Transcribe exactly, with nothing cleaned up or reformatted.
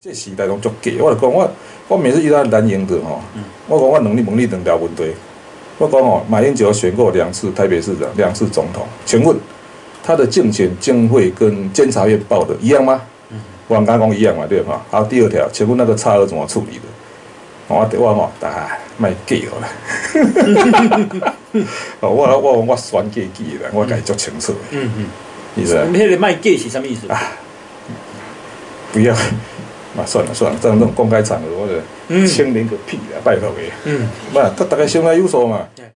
这时代拢足假，我就讲我我每次遇到蓝营的吼，嗯、我讲我能力问你两条问题。我讲哦，马英九选过两次台北市长，两次总统，请问他的竞选经费跟监察院报的一样吗？嗯、我刚讲一样嘛，对吧？好，第二条，请问那个差额怎么处理的？我我吼，哎，卖假好啦。哦，我我我选假记啦，我家己足清楚。嗯嗯，意思啊？ 迄个卖假是什么意思？啊， 不要。嘛，算了算了，这种这种公开场合，我者清零个屁啦，拜托诶。嗯，嘛，他大概心内有数嘛。